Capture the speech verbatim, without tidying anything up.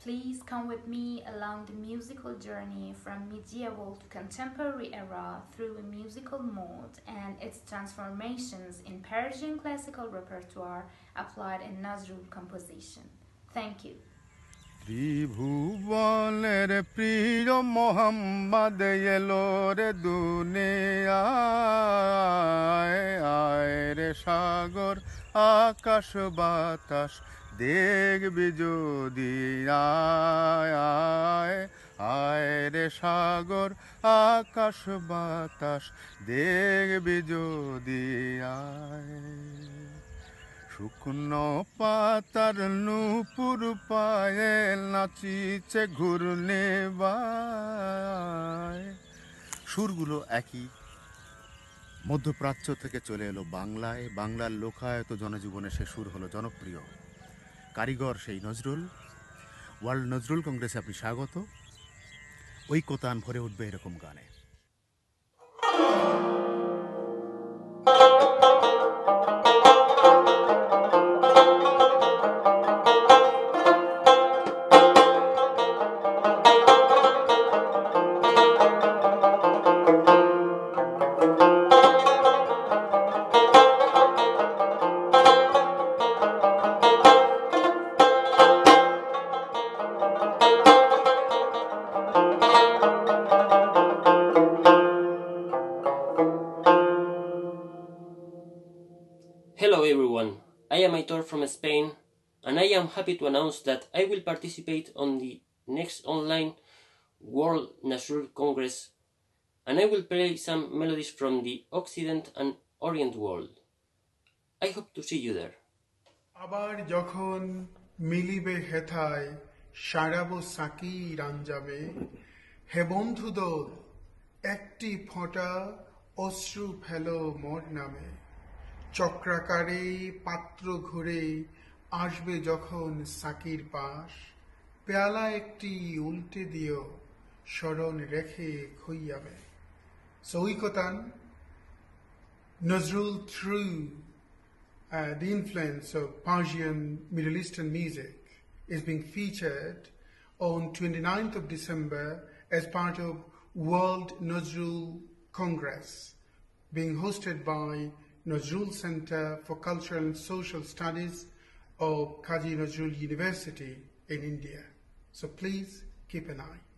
Please come with me along the musical journey from medieval to contemporary era through a musical mode and its transformations in Persian classical repertoire applied in Nazrul composition. Thank you. ত্রিভুবনের প্রিয় মোহাম্মদ এলো রে দুনিয়ায় আয় রে সাগর আকাশ বাতাস দেখবি যদি আয় আয় আয় রে সাগর আকাশ বাতাস দেখবি যদি আয় শুকনো পাতার নূপুর পায়ে নাচিছে ঘূর্ণে বায়। সুরগুলো একই, মধ্যপ্রাচ্য থেকে চলে এলো বাংলায়, বাংলার লোকায়ত জনজীবনে সে সুর হলো জনপ্রিয়। কারিগর সেই নজরুল। ওয়ার্ল্ড নজরুল কংগ্রেসে আপনি স্বাগত। ঐকতান ভরে উঠবে এরকম গানে। Hello everyone, I am Aitor from Spain, and I am happy to announce that I will participate on the next online World Nazrul Congress, and I will play some melodies from the Occident and Orient world. I hope to see you there. আবার যখন মিলিবে হেথায় সারাবো Psaki রাঞ্জামে, হে বন্ধু দোল একটি ফোঁটা অশ্রু ফেলো মোর নামে। চক্রাকারে পাত্র ঘুরে আসবে যখন সাকির পাশ, পেয়ালা একটি উল্টে দিও স্মরণ রেখে খইয়াবে। So ঐকতান, Nazrul through uh, the influence of Persian Middle Eastern music is being featured on twenty-ninth of December as part of World Nazrul Congress being hosted by Nazrul Centre for Cultural and Social Studies of Kazi Nazrul University in India. So please keep an eye.